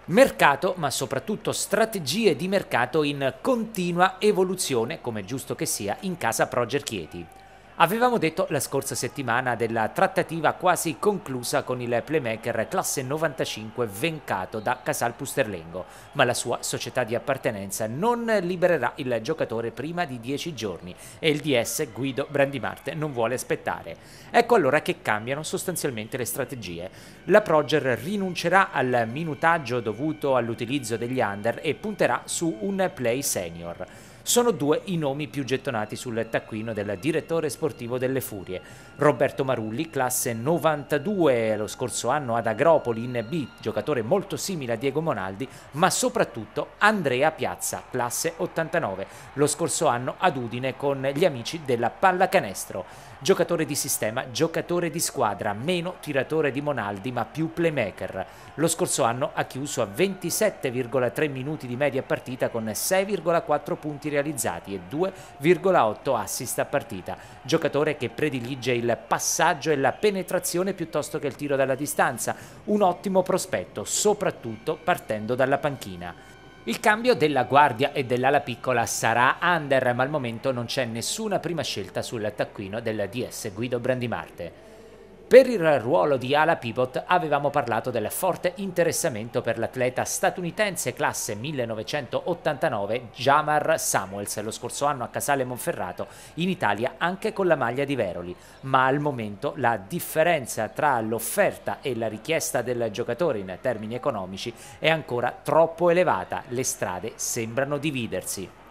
Mercato, ma soprattutto strategie di mercato in continua evoluzione, come è giusto che sia, in casa Proger Chieti. Avevamo detto la scorsa settimana della trattativa quasi conclusa con il playmaker classe 95 vencato da Casal Pusterlengo, ma la sua società di appartenenza non libererà il giocatore prima di 10 giorni e il DS Guido Brandimarte non vuole aspettare. Ecco allora che cambiano sostanzialmente le strategie. La Proger rinuncerà al minutaggio dovuto all'utilizzo degli under e punterà su un play senior. Sono due i nomi più gettonati sul taccuino del direttore sportivo delle Furie. Roberto Marulli, classe 92 lo scorso anno ad Agropoli in B, giocatore molto simile a Diego Monaldi, ma soprattutto Andrea Piazza, classe 89, lo scorso anno ad Udine con gli amici della pallacanestro. Giocatore di sistema, giocatore di squadra, meno tiratore di Monaldi ma più playmaker. Lo scorso anno ha chiuso a 27,3 minuti di media partita con 6,4 punti realizzati e 2,8 assist a partita. Giocatore che predilige il passaggio e la penetrazione piuttosto che il tiro dalla distanza. Un ottimo prospetto, soprattutto partendo dalla panchina. Il cambio della guardia e dell'ala piccola sarà under, ma al momento non c'è nessuna prima scelta sul taccuino del DS Guido Brandimarte. Per il ruolo di ala pivot avevamo parlato del forte interessamento per l'atleta statunitense classe 1989 Jamar Samuels lo scorso anno a Casale Monferrato, in Italia anche con la maglia di Veroli, ma al momento la differenza tra l'offerta e la richiesta del giocatore in termini economici è ancora troppo elevata, le strade sembrano dividersi.